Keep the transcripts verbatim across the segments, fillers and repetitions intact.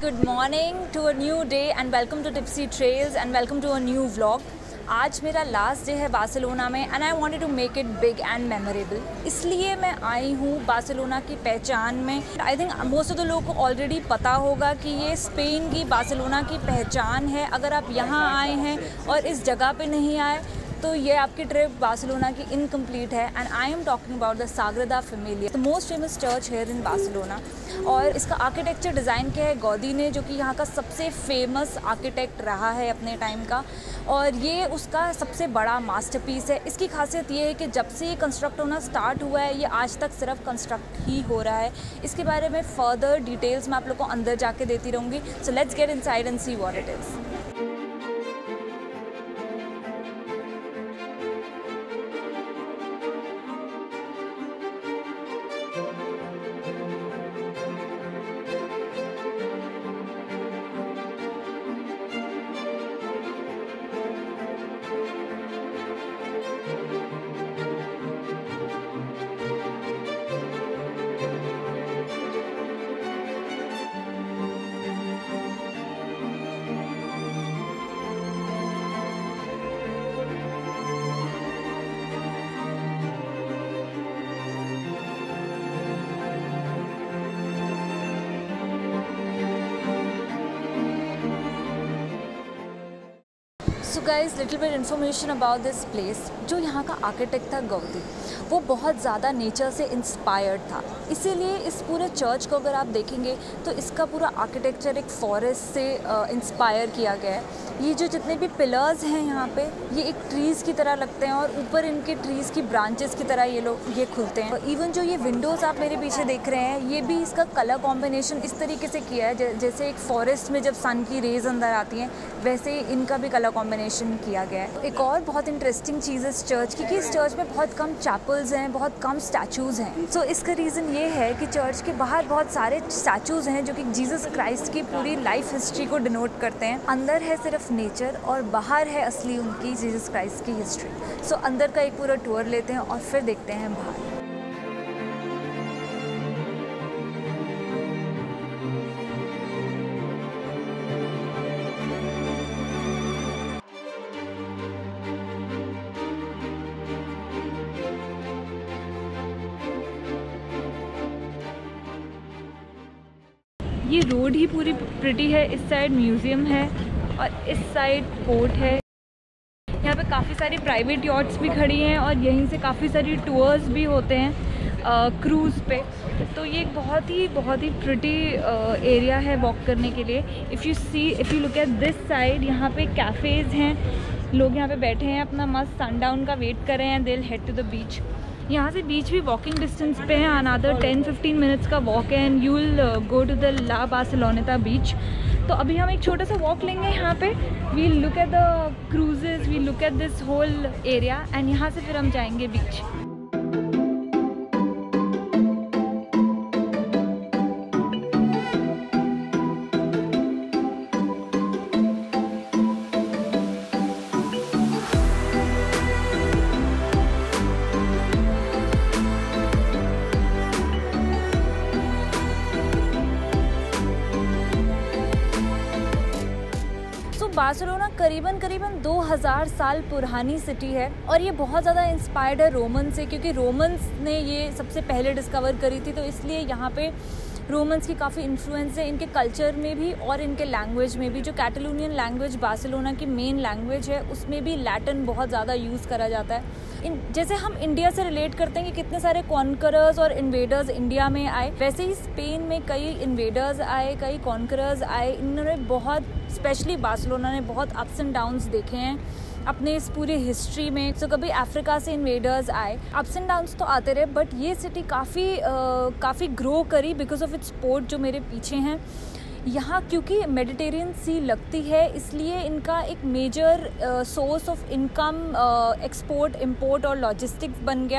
good morning to a new day and welcome to Tipsy Trails and welcome to a new vlog. आज मेरा last day है Barcelona में and I wanted to make it big and memorable, इसलिए मैं आई हूँ Barcelona की पहचान में। I think most of the लोगों को ऑलरेडी पता होगा कि ये स्पेन की बार्सिलोना की पहचान है। अगर आप यहाँ आए हैं और इस जगह पे नहीं आए तो ये आपकी ट्रिप बार्सिलोना की इनकम्प्लीट है। And I am talking about the Sagrada Familia, the most famous church here in Barcelona. और इसका आर्किटेक्चर डिज़ाइन किया है गौदी ने, जो कि यहाँ का सबसे फेमस आर्किटेक्ट रहा है अपने टाइम का, और ये उसका सबसे बड़ा मास्टरपीस है। इसकी खासियत ये है कि जब से ये कंस्ट्रक्ट होना स्टार्ट हुआ है, ये आज तक सिर्फ कंस्ट्रक्ट ही हो रहा है। इसके बारे में फर्दर डिटेल्स मैं आप लोग को अंदर जाके देती रहूँगी। So let's get inside and see what it is. So guys little bit information about this place. जो यहाँ का आर्किटेक्ट था गौदी, वो बहुत ज़्यादा नेचर से इंस्पायर्ड था, इसीलिए इस पूरे चर्च को अगर आप देखेंगे तो इसका पूरा आर्किटेक्चर एक फॉरेस्ट से इंस्पायर किया गया है। ये जो जितने भी पिलर्स हैं यहाँ पे, ये एक ट्रीज़ की तरह लगते हैं और ऊपर इनके ट्रीज़ की ब्रांचेस की तरह ये लोग ये खुलते हैं। इवन जो ये विंडोज़ आप मेरे पीछे देख रहे हैं, ये भी इसका कलर कॉम्बिनेशन इस तरीके से किया है जैसे एक फॉरेस्ट में जब सन की रेज अंदर आती हैं, वैसे ही इनका भी कलर कॉम्बिनेशन किया गया है। एक और बहुत इंटरेस्टिंग चीज़ है इस चर्च की कि इस चर्च में बहुत कम चैपल्स हैं, बहुत कम स्टैचूज़ हैं। सो so, इसका रीज़न ये है कि चर्च के बाहर बहुत सारे स्टैचूज़ हैं जो कि जीसस क्राइस्ट की पूरी लाइफ हिस्ट्री को डिनोट करते हैं। अंदर है सिर्फ नेचर और बाहर है असली उनकी जीसस क्राइस्ट की हिस्ट्री। सो so, अंदर का एक पूरा टूर लेते हैं और फिर देखते हैं बाहर। ये रोड ही पूरी प्रिटी है। इस साइड म्यूज़ियम है और इस साइड पोर्ट है। यहाँ पे काफ़ी सारी प्राइवेट यॉट्स भी खड़ी हैं और यहीं से काफ़ी सारी टूर्स भी होते हैं क्रूज़ पे। तो ये एक बहुत ही बहुत ही प्रिटी एरिया है वॉक करने के लिए। If you see if you look at this side, यहाँ पे कैफ़ेज़ हैं, लोग यहाँ पे बैठे हैं, अपना मस्त सनडाउन का वेट कर रहे हैं। They will head to the beach. यहाँ से बीच भी वॉकिंग डिस्टेंस पे है, अनदर टेन फिफ्टीन मिनट्स का वॉक है and you will go to the la Barceloneta beach. तो अभी हम एक छोटा सा वॉक लेंगे यहाँ पे। We look at the cruises, we look at this whole area and यहाँ से फिर हम जाएंगे बीच। बार्सिलोना करीबन करीबन दो हज़ार साल पुरानी सिटी है और ये बहुत ज़्यादा इंस्पायर्ड है रोमन से, क्योंकि रोमन्स ने ये सबसे पहले डिस्कवर करी थी। तो इसलिए यहाँ पे रोमन्स की काफ़ी इन्फ्लुएंस है इनके कल्चर में भी और इनके लैंग्वेज में भी। जो कैटलोनियन लैंग्वेज बार्सिलोना की मेन लैंग्वेज है, उसमें भी लैटिन बहुत ज़्यादा यूज़ करा जाता है। इन जैसे हम इंडिया से रिलेट करते हैं कि कितने सारे कॉन्करर्स और इन्वेडर्स इंडिया में आए, वैसे ही स्पेन में कई इन्वेडर्स आए, कई कॉन्करर्स आए। इन्होंने बहुत, स्पेशली बार्सिलोना ने बहुत अप्स एंड डाउन्स देखे हैं अपने इस पूरे हिस्ट्री में। तो कभी अफ्रीका से इन्वेडर्स आए, अप्स एंड डाउन्स तो आते रहे, बट ये सिटी काफ़ी काफ़ी ग्रो करी बिकॉज ऑफ इट्स पोर्ट जो मेरे पीछे हैं। यहाँ क्योंकि मेडिटेरियन सी लगती है, इसलिए इनका एक major source of income export, import और लॉजिस्टिक्स बन गया।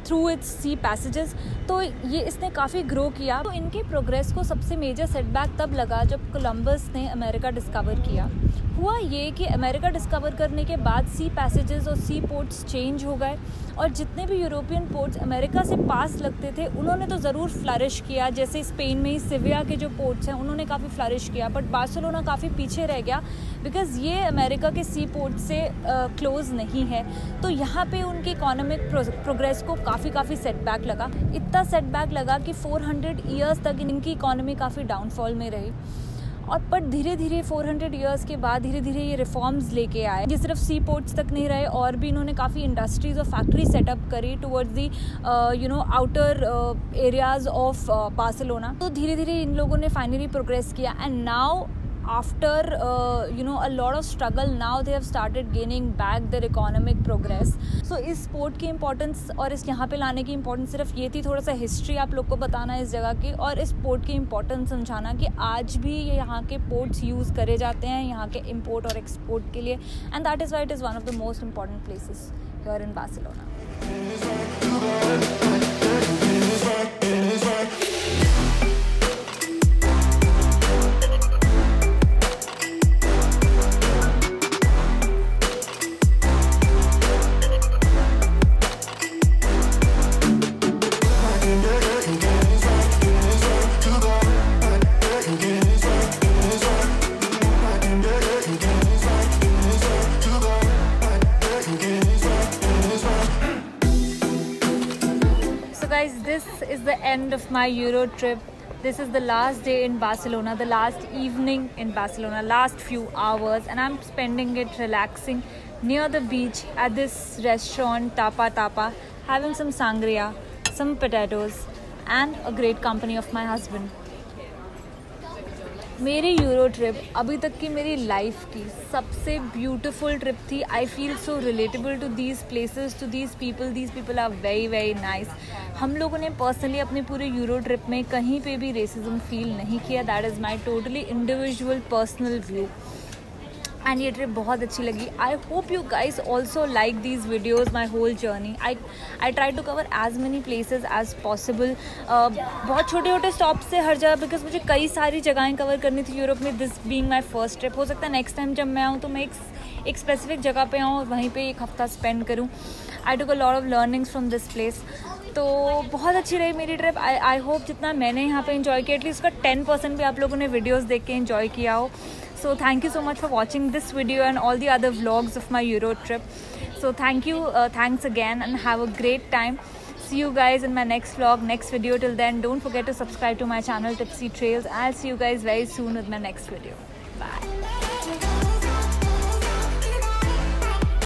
Through its sea passages. तो ये इसने काफ़ी ग्रो किया। तो इनके प्रोग्रेस को सबसे मेजर सेटबैक तब लगा जब कोलंबस ने अमेरिका डिस्कवर किया। हुआ ये कि अमेरिका डिस्कवर करने के बाद सी पैसेजेस और सी पोर्ट्स चेंज हो गए, और जितने भी यूरोपियन पोर्ट्स अमेरिका से पास लगते थे उन्होंने तो ज़रूर फ्लरिश किया। जैसे स्पेन में ही सिविया के जो पोर्ट्स हैं उन्होंने काफ़ी फ्लरिश किया, बट बार्सिलोना काफ़ी पीछे रह गया बिकॉज़ ये अमेरिका के सी पोर्ट से क्लोज़ नहीं है। तो यहाँ पे उनकी इकोनॉमिक प्रोग्रेस को काफ़ी काफ़ी सेटबैक लगा। इतना सेटबैक लगा कि चार सौ ईयर्स तक इनकी इकोनॉमी काफ़ी डाउनफॉल में रही। और पर धीरे धीरे चार सौ इयर्स के बाद धीरे धीरे ये रिफॉर्म्स लेके आए। ये सिर्फ सी पोर्ट्स तक नहीं रहे, और भी इन्होंने काफ़ी इंडस्ट्रीज और फैक्ट्री सेटअप करी towards the you know outer areas of Barcelona. तो धीरे धीरे इन लोगों ने फाइनली प्रोग्रेस किया, and now after uh, you know a lot of struggle, now they have started gaining back their economic progress. So इस port की importance और इस यहाँ पे लाने की इम्पोर्टेंस सिर्फ ये थी, थोड़ा सा हिस्ट्री आप लोग को बताना इस जगह की, और इस पोर्ट की इम्पोर्टेंस समझाना कि आज भी ये यहाँ के पोर्ट्स यूज़ करे जाते हैं यहाँ के इम्पोर्ट और एक्सपोर्ट के लिए, and that is why it is one of the most important places here in Barcelona. Guys, this is the end of my Euro trip. This is the last day in Barcelona, the last evening in Barcelona, last few hours, and I'm spending it relaxing near the beach at this restaurant Tapa Tapa, having some sangria, some potatoes, and a great company of my husband. मेरी Euro trip अभी तक की मेरी life की सबसे beautiful trip थी। I feel so relatable to these places, to these people. These people are very very nice. हम लोगों ने पर्सनली अपने पूरे यूरो ट्रिप में कहीं पे भी रेसिज्म फील नहीं किया। That is my totally individual personal view, and ये ट्रिप बहुत अच्छी लगी। I hope you guys also like these videos, my whole journey. I I try to cover as many places as possible. बहुत छोटे छोटे stop से हर जगह, because मुझे कई सारी जगहें कवर करनी थी यूरोप में, this being my first trip. हो सकता है नेक्स्ट टाइम जब मैं आऊँ तो मैं एक एक स्पेसिफिक जगह पे आऊँ और वहीं पे एक हफ्ता स्पेंड करूँ। I took a lot of learnings from this place. तो बहुत अच्छी रही मेरी ट्रिप। आई आई होप जितना मैंने यहाँ पे इन्जॉय किया एटलीस्ट उसका टेन परसेंट भी आप लोगों ने वीडियोज़ देख के इन्जॉय किया हो। So thank you so much for watching this video and all the other vlogs of my Euro trip. So thank you, uh, thanks again, and have a great time. See you guys in my next vlog, next video. Till then, don't forget to subscribe to my channel Tipsy Trails. I'll see you guys very soon with my next video. Bye.